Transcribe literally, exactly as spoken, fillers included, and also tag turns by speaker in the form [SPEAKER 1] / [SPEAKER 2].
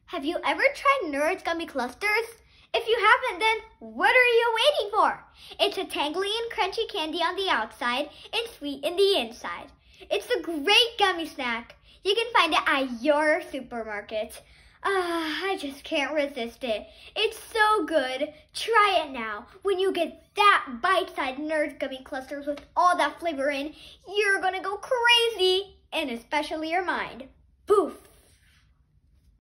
[SPEAKER 1] Have you ever tried Nerds Gummy Clusters? If you haven't, then what are you waiting for? It's a tangly and crunchy candy on the outside and sweet in the inside. It's a great gummy snack. You can find it at your supermarket. Ah, I just can't resist it. It's so good. Try it now. When you get that bite-sized Nerds Gummy Clusters with all that flavor in, you're gonna go crazy, and especially your mind. Boof!